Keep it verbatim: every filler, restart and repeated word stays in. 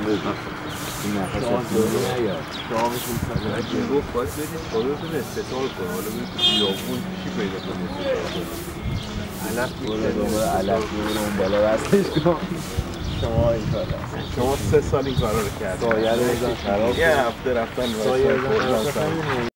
این نفس افتونی نیاد شامشون سلام این گفت باید بدید خودتون استطال کن حالا برید تو بیابون چی پیدا کنید استطال کنید علف برو دوباره علف برو اون بالا بستش کن شما این کار هست شما سه سال این کارا رو کردید سایه رو بزن خراب یه هفته رفتن سایه رو بزن خراب